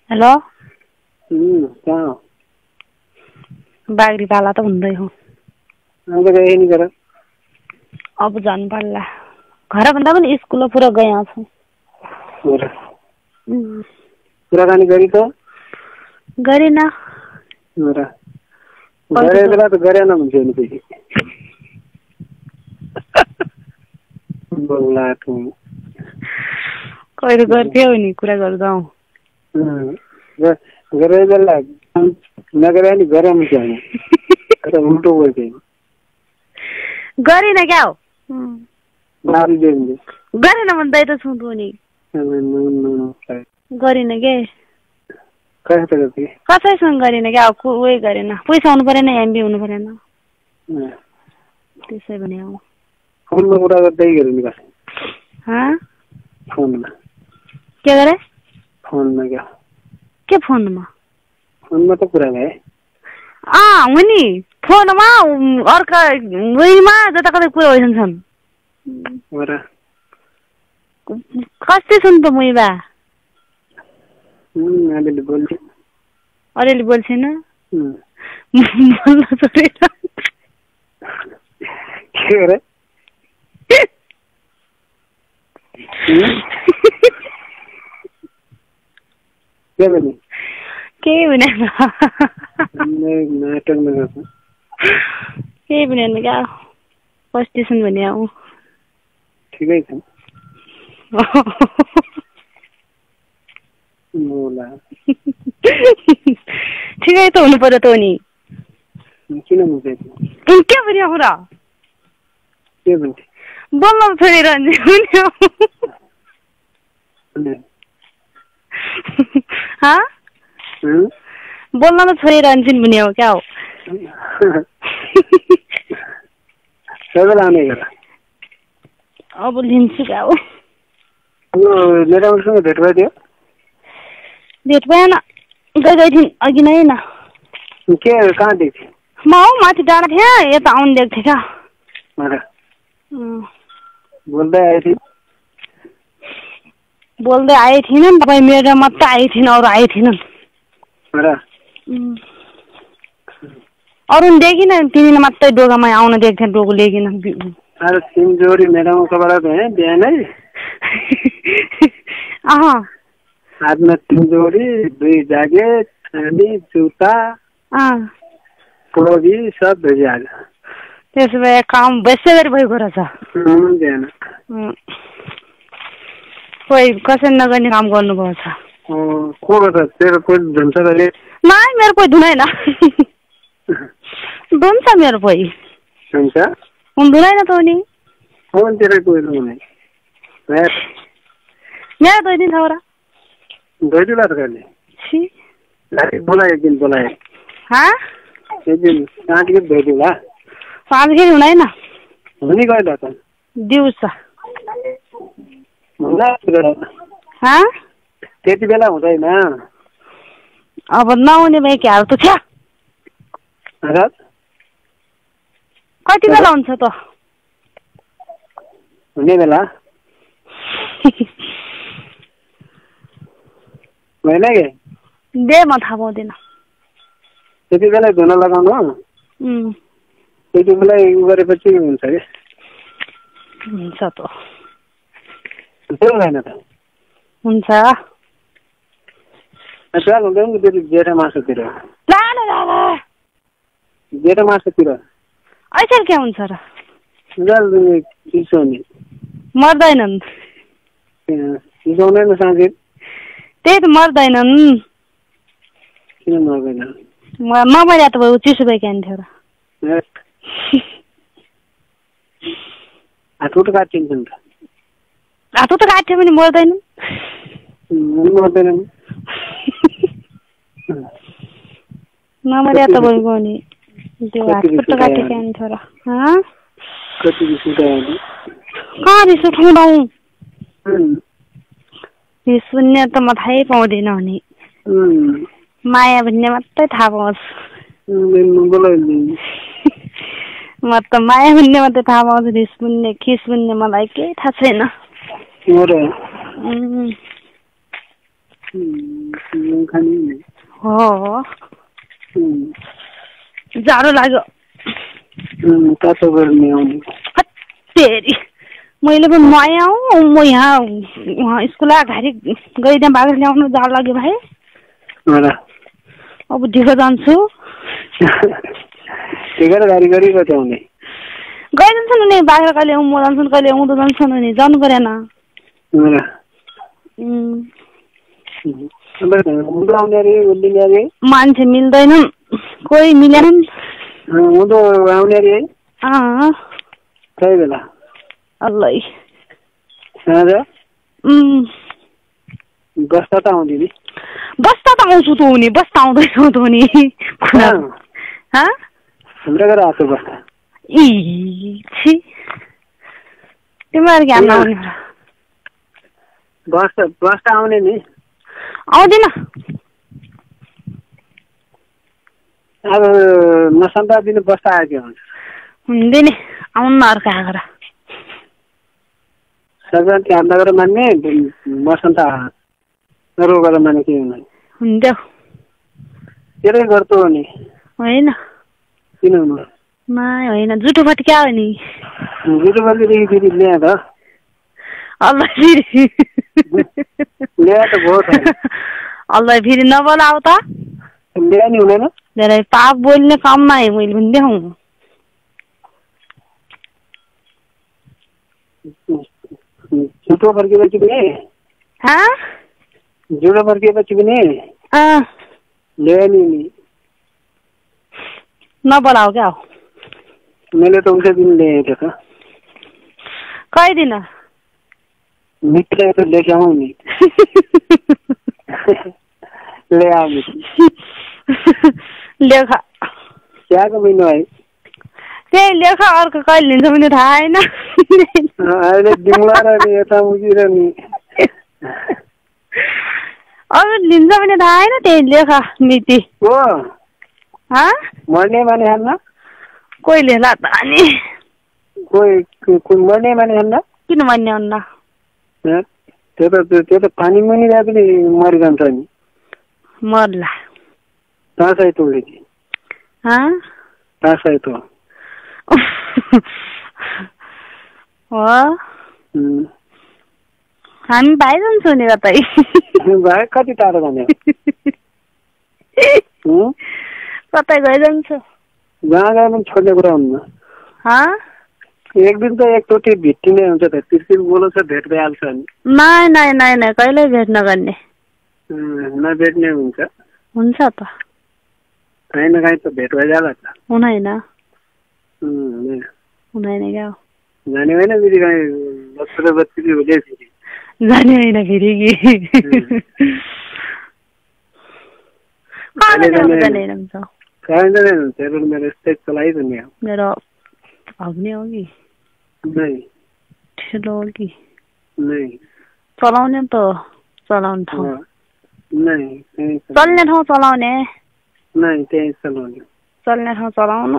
Hello कहाँ हो? बागरी पाला त हुँदै हो। अन्त गए नि घर? अब जानु पर्ला। घर भन्दा पनि स्कुल पुरा गए छु। कुराकानी गरी त? गरिन। गरे बेला त गरेन भन्थ्यो नि फेरि। बोल्ला तँ। कहिले गर्थ्यौ नि कुरा गर्दा। गरे बेला नगरे नि गरे भन्थ्यो नि। तर उल्टो बोल्थ्यो। गरिन क्या हो? मारि दिन्छु। गरिन भन्दै त छु त नि। गरिन के? कसैसँग गरिन क्या हो? उही गरिन। पैसा आउनु परेन, एमबी हुनु परेन। त्यसै भने हो। फोनमा कुरा गर्दै गरेँ नि कसै? फोनमा। के गरे? फोनमा क्या? के फोनमा? फोनमा त कुरा गरे। हो नि। फोनमा अर्का उहीमा जता कुरा भइसन्छन्। कस्तै सुन त मुइबा? अलिअलि बोल्छु। अलिअलि बोल्छिन? बोल्न छोडेर। के गरे? के भने? केही भने नाटकमा गर्छु। केही भने क्या कस्टेसन भने आऊ। ठिकै छ। ठिकै त हुनु पर्यो त नि। किन मुझे? के भन्यो हो र? के भन्थे? बोल्न छोडिरहन्छ। बोल्न त छोडिरहन्छन् भन्ने हो क्या हो? अब लिन्छु क्या हो? मेरासँग भेट भयो? भेट भएन। गई थिइन् अघि नै न। के कहाँ देख्थ्यो? म हौ माथि डाँडा थिएँ, यता आउनु दिएको थिएँ क्या। बोल्दै आए थिइन्? बोल्दै आए थिएनन्। तपाईँ मेरो मात्रै आए थिएन, अरू आए थिएनन्। अरू देखिन, तिमीले मात्रै डोगामा आउन दिएको थिएन, डोगो लेकिन। अरे तिन जोडी मेडामकोबाट भए बिहानै। हातमा 3 जोडी, 2 ज्याकेट, छानी, जुत्ता, टोपी सब भेजिहाल्यो। त्यसो भए काम बेसै गरी भएको रहेछ। खोइ कसै नगर्ने काम गर्नुभएको छ। को गर्छ? तेरो कोही धुन्छ तैँले? नाइ, मेरो कोही धुनैन। धुन्छ मेरो कोही। हुन्छ? धुनैन त नि। तेरो कोही धुने? मेरो 2 दिन छ र। धोइदिला त कहिले? बोलाए एक दिन बोलाए। एक दिन काँटिके धोइदिला। साँझखेरि हुँदैन। हुने कहिले त? दिउँसो। त्यति बेला हुँदैन। अब नहुने भए क्या त छ? कति बेला हुन्छ त? हुने बेला होइन कि? दे म थाहा पाउँदिन। त्यति बेला धुन लगाउनु। त्यति बेला उ गरेपछि हुन्छ कि? हुन्छ त। हुँदैन त? हुन्छ। ट्राल हुँदैन नि फेरि जेठा मासतिर। जेठा मासतिर ऐसा के हुन्छ र? चिसो नि मर्दैनन्। चिसाउँदैन साँझे? त्यही त मर्दैनन्। किन मर्दैन? नमर्या त भयो, चिसो भए क्या र। हातुट काटिन्छ नि त। हातुट काट्यो भने मर्दैनन्। मर्दैनन्। नमर्या त भयो नि। त्यो हातुट काट्यो क्या र। कति रिस उठायो? कहाँ रिस उठाउँछौ? रिस भन्ने त म थाहै पाउँदिन नि। माया भन्ने मात्रै थाहा पाउँछ। म त माया भन्ने मात्रै थाहा पाउँछु। रिस भन्ने खिस भन्ने मलाई केही थाहा छैन। हो जाडो लाग्यो तातो गर्ने आउने तेरी मैले पनि नयाँ हौ म यहाँ स्कुल घारी गइदिएँ बाग्रो ल्याउनु जाडो लाग्यो भाइ अब ढिलो जान्छु ढिलो गाडी गरी बचाउने गइदिन्छ नि बाग्रो कहिले म जान्छु कहिले उँधो जान्छ नि जानु परेन मान्छे मिल्दैन कोही मिलेन आउने रे कति बेला अल्लै बस्दा त आउँदै नि बस्दा त आउँछु त हुने बस्दा आउँदैछौ त हुने हाम्रो घर आएको बस्दा तिमीहरू ज्ञान आउने बस्दा आउने नि आउँदिन अब नसन्ता दिनु बस्दा आएको हुन्छ हुँदैन आउनु अर्को आएर सङ्क्रान्ति हात नगरेर मान्ने मसन्त रोगेर माने के हुन्थ्यो तेरै गर्छु हो नि होइन किन हुनु होइन जुठो फट्क्या हो नि जुठो फट्केदेखि फेरि ल्याए त अल्लाह फेरि ल्याए त बहुत अल्लाह फेरि नबोलाऊ त ल्याए नि हुँदैन धेरै पाप बोल्ने काममा है मैले पनि देखाउँ जुठो फर्केपछि पनि जुठो फर्केपछि पनि ल्याए नि नबोलाऊ क्या मैले त उल्टा दिन ल्याएँ त कति दिन मित्र त लेख्याउँ नि ल्याऊ लेख त्यहाँको महिना है त्यही लेख अर्को कहिले लिन्छ भने थाहा छैन अहिले दिउँला र यता उतिर नि अरू लिन्छ भने थाहा छैन त्यही लेख मिति हो मर्ने माने खान्न कोही लेला त अनि कोही मर्ने माने खान्न किन मर्ने हुन्न त्यो त पानी मुनिदा पनि मरिरहन्छ नि मर्ला तासै तोले कि तासै तो हो हामी भाइ जान्छौँ नि कतै भाइ कति टाढो जाने कतै गइजान्छ जहाँ गए पनि छोड्ने कुरा हुन्न एक दिन त एकचोटि भेटिने हुन्छ त तिर्सिल बोलाउँछ भेट भइहाल्छ नि नै कहिल्यै भेट नगर्ने नभेट्ने हुन्छ त कहीँ न कहीँ त भेट भइहाल्छ त हुँदैन क्या जाने होइन फेरि कहीँ बच्चा बच्ची हुँदै फेरि जाने होइन फेरि कि कहाँ जाने हुन्छ मेरो यस्तै चलाइदिने मेरो भग्ने हो कि ठुलो हो कि चलाउने त चलाउने ठाउँ चल्ने ठाउँ चलाउने चल्ने ठाउँ चलाउनु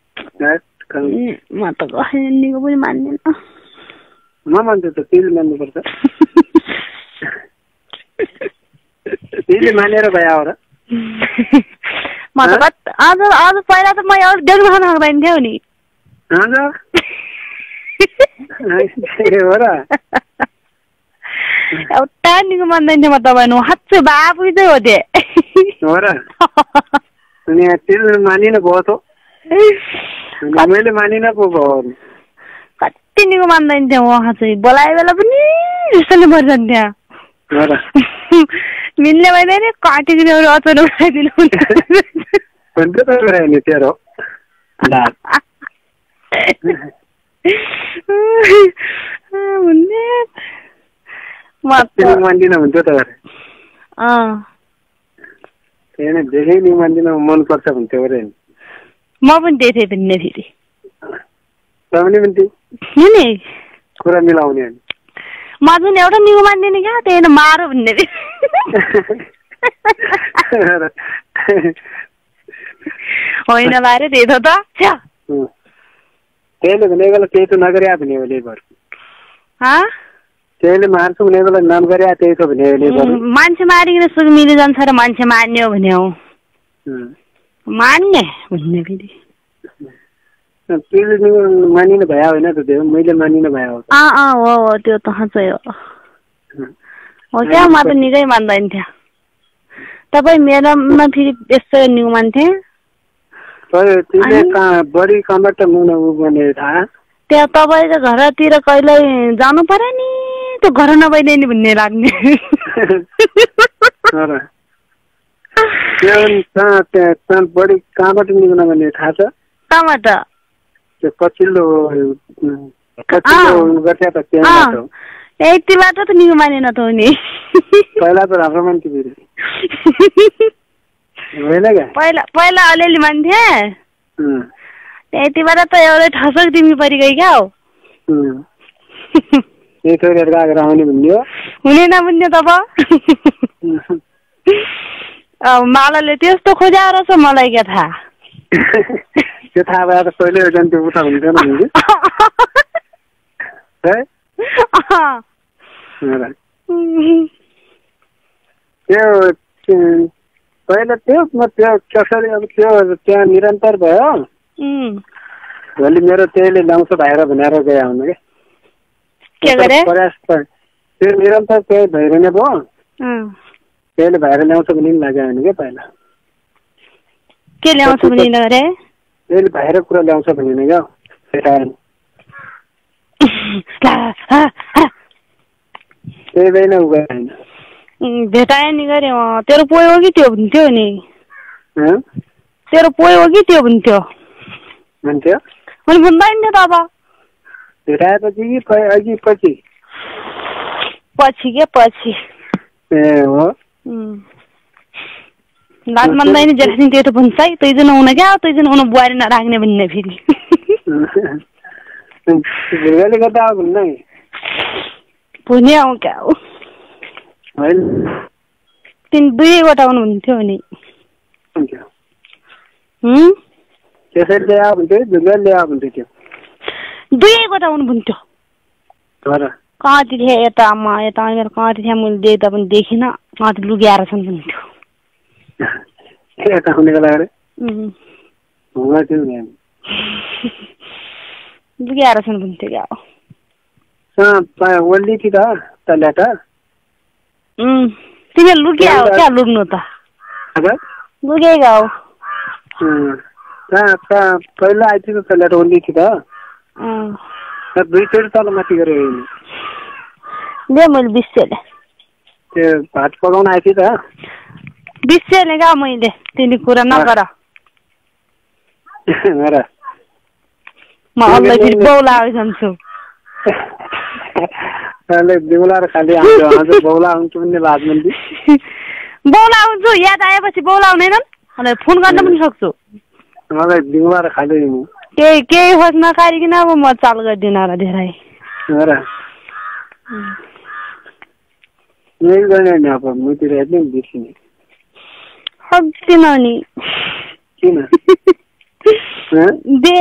म त कसैको पनि मान्दिन म मान्छु त तिमीले मान्नुपर्छ तिमीले मानेर भयो र म त आज पहिला त म एउटा देख्न सक्दैन थिएँ नि हो र एउटा निको मान्दैन थियो म तपाईँ हात बाबु चाहिँ हो त्यो हो र तिमीले मानिन भयो त मैले मानिन पो भयो कति निको मान्दैन थियो उहाँ चाहिँ बोलाए बेला पनि जस्तोले मरिजान्थ्यो मिल्ने भइदियो नि काटिदिनु अचार उठाइदिनु नि तेरो मान्दिन हुन्छ त धेरै नि मान्दिन मनपर्छ भन्थ्यो अरे म पनि त्यही थिएँ भन्ने फेरि पनि नि कुरा मिलाउने म जुन एउटा निको मान्दिनँ क्या त्यही मारो भन्ने होइन बारे त्यही त त्यहीले भने बेला केही त नगरे भने त्यसले मार्छु भने बेला नाम गरे त्यही छ भने मान्छे मारिकन सुख मिली जान्छ र मान्छे मार्ने हो भने हो मान्ने भन्ने फेरि मानिनु भयो होइन त त्यो मैले मानिनु भयो हो त्यो त चाहिँ हो क्या म त निकै मान्दैन थियो तपाईँ मेरोमा फेरि यस्तो न्यु मान्थे बढी कहाँबाट मुना बने थाहा त्यहाँ तपाईँको घरतिर कहिले जानु पर्यो नि त्यो घर नभइदिए नि भन्ने लाग्ने बढी कहाँबाट निस्कन भन्ने थाहा छ कहाँबाट त्यो पछिल्लो यति बाटो त निको मानेन त हुने पहिला त राम्रो मान्थे पहिला अलिअलि मान्थे यतिबाट त एउटै ठसक तिमी परिगई क्या हो हुने नबुझ्ने तब मालाले त्यस्तो खोज्या रहेछ मलाई क्या थाहा त्यो थाहा भएर त पहिले त्यो उठा हुन्थेन त्यो पहिला त्यो कसरी अब त्यो त्यहाँ निरन्तर भयो भोलि मेरो त्यहीले ल्याउँछ भाइर भनेर गए आउनु क्या प्रयास त्यो निरन्तर त्यही भइरहने भयो त्यहीले भाइर ल्याउँछ भने पनि लाग्यो भने क्या पहिला के ल्याउँछ भने त्यहीले भाइर कुरा ल्याउँछ भने क्या त्यही भएन उ होइन भेटायो नि गरे तेरो पोइ हो कि त्यो हुन्थ्यो नि तेरो पोइ हो कि त्यो हुन्थ्यो भन्थ्यो अनि भन्दैन नि त अब भेटाएपछि कि अघि पछि के पछि ए हो लाज मान्दैन जेठिन त्यो त भन्छ है तैजन आउन क्या तैजन आउन बुहारी नराख्ने भन्ने फेरि भुर्गाले गर्दा आऊ भन्न नि भुने आऊ क्या हो तिन दुईवटा आउनुहुन्थ्यो नि त्यसरी ल्याए हुन्थ्यो भुर्गाले ल्याए हुन्थ्यो त्यो दुईवटा आउनुहुन्थ्यो कति थिएँ यता आमा यता मेरो कति थिएँ मैले देख्दा पनि देखिनँ कति लुगाएर छन् भन्थ्यो लुगाएर छन् भन्थ्यो क्या ओल्ली थियो त तिमीहरू लुकिया हो क्या लुक्नु त लुकेको हो पहिला आइथियो त तलबाट ओल्ली थियो त दुईचोटि तल माथि गरेर दे मैले 20 त्यो भात पकाउन आइथियो त 20 क्या मैले तिनी कुरा नगर म अल्लाह फेरि बौला आउँछु दिउला र खाली आउँछ बौला आउँछु भन्ने बात भन्दै बौला आउँछु याद आएपछि बौला आउँदैनन् अनि फोन गर्न पनि सक्छु मलाई दिउला र खाली केही खोज नकारिकन अब म चाल गर्दिन र धेरै यही गर्ने नि अब मुतिर एकदम बिर्सिने सक्दिन नि किन दे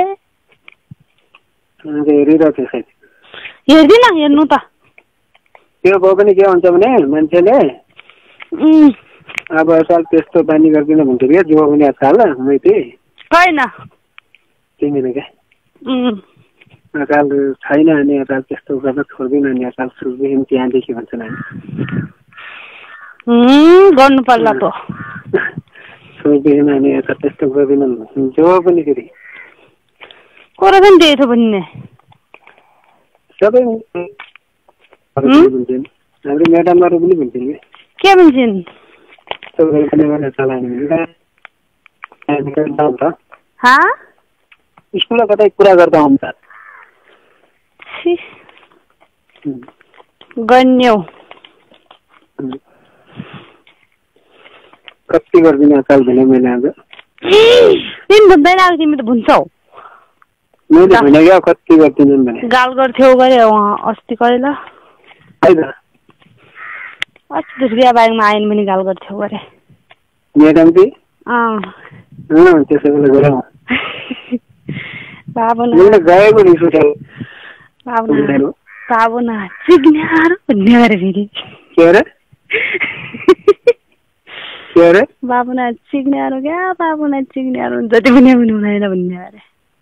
हेरिरहेको थियो सायद हेर्दिन हेर्नु त त्यो भयो पनि के हुन्छ भने मान्छेले अब साल त्यस्तो बानी गर्दिन भन्थ्यो क्या जो पनि आजकाल मैती होइन तिमीले क्या अकाल छैन अनि अकाल त्यस्तो गर्न छोड्दिन अनि अकाल सुरुदेखि त्यहाँदेखि भन्छन् गर्नु पर्ला त सुरुदेखि अनि यता त्यस्तो गर्दिनन् जो पनि फेरि कोरा पनि त्यही थियो भन्ने सबै हाम्रो म्याडमहरू पनि भन्छन् के भन्छन् स्कुलमा कतै कुरा गर्दा हुन्छ गन्यौ कति गर्दिन अकाल भने मैले आज तिमी भन्दैन अब तिमी त भन्छौ मैले भने क्या कति गर्दिनन् भने गाल गर्थ्यौ गरे उहाँ अस्ति कहिले अस्ति दुर्गा बाइकमा आएन पनि गाल गर्थ्यौ गरे म्याडम कि त्यसो बेला गरौँ बाबु गएको रिस उठ्यो बाबुना चिग्न्यारो भन्ने अरे फेरि के अरे बाबुना चिग्न्यारो क्या बाबुना चिग्न्यारो जति पनि हुँदैन भन्ने अरे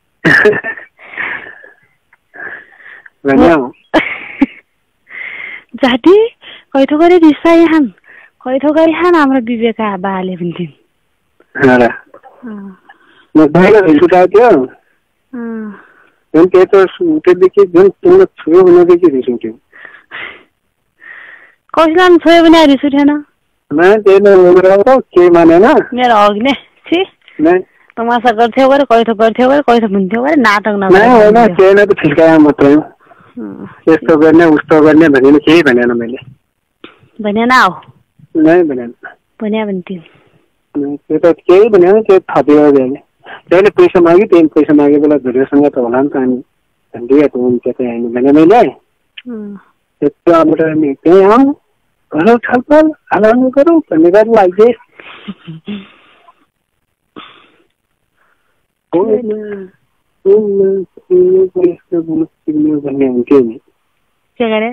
जाति कैथो गरी रिसाइ हान कैथो गरी हान हाम्रो विवेका बाले भन्थिन् म पहिला रिसाएको थियो जुन त्योदेखि जुन तिम्रो छोयो भनेदेखि रिस उठ्यो कसैलाई छोयो भने रिस उठेन के मानेन मेरो अघि नै तमासा गर्थ्यो गरे कैथो भन्थ्यो गरे नाटक नगर्ने त फिर्काए मात्रै हो यस्तो गर्ने उस्तो गर्ने भनेर केही भनेन मैले भनेन हो नै भनेन भन्या भन्थ्यो त्यो त केही भनेन त्यो थप्यो त्यसले पैसा माग्यो त्यही पैसा मागे बेला धुर्योसँग त होला नि त अनि दिएको हुन्छ त्यहाँ आइनु भने मैले त्यहाँबाट अनि त्यहीँ आउँ गरौँ छलफल हालाउनु गरौँ भन्ने गरी लाग्थेँ भन्ने हुन्थ्यो नि के गरे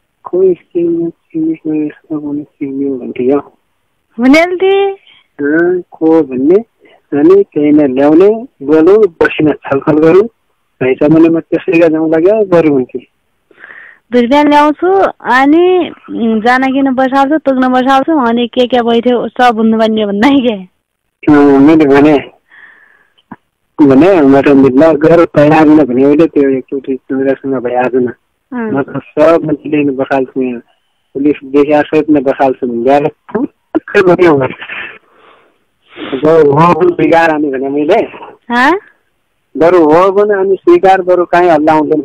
भन्थ्यो को भन्ने अनि त्यहीँ ल्याउने बोलौँ बसिन छलफल गरौँ भैँसा भने म त्यसैका जाउँ लाग्यो गरौँ हुन्थ्यो दुर्बिन ल्याउँछु अनि जानकिन बसाल्छु तुग्न बसाल्छु अनि के बैठ्यो सब हुनु भन्ने भन्दै के मैले भने मेरो मिल्न गएर पहिला आएन भने अहिले त्यो एकचोटि तिमीहरूसँग भइहाल्छ न म त सब मान्छेले बसाल्छु यहाँ पुलिसदेखि सहितमा बसाल्छु भने स्वीकार आने भने मैले बरु हो भने अनि स्वीकार बरु कहीँ हल्ला आउँदैन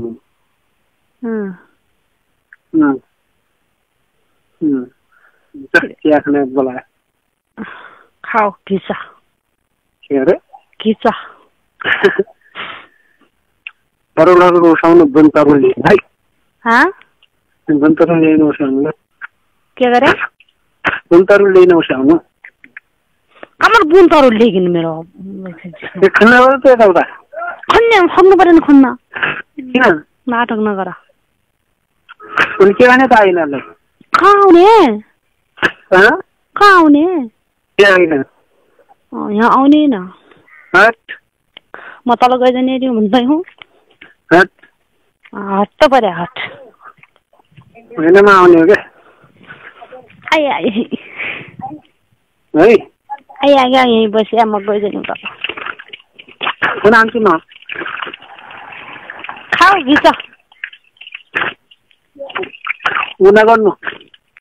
चिया खाने बोलायो खाओ खिचा के अरे खिचा तरुलहरू उठाउनु बुनतरुल है बुनतरुल लिनु उठाउनु के गरे बुनतरुल लिनु उठाउनु আমার বোন তো আর লেগিন मेरो खन्ना त यताउता खन्नु परेन खन्न किन नाटक नगर उनी के भने त आइनले खाउने खाउने के आइन यहाँ आउने न हट म तल गइजाने दिउँ भन्दै हुँ हट हट त परे हट हैन म आउने हो के आइ आइ है आइ आइ यही बसिया म गइजाने त कुन आन्छु न खाऊ घिच उना गर्नु